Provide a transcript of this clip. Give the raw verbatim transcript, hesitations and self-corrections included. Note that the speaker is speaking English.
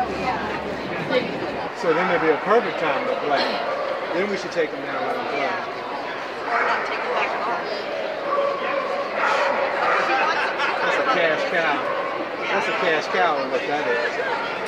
So then it'd be a perfect time to play. Then we should take them down and play. Or not take them back at all. That's a cash cow. That's a cash cow, and what that is.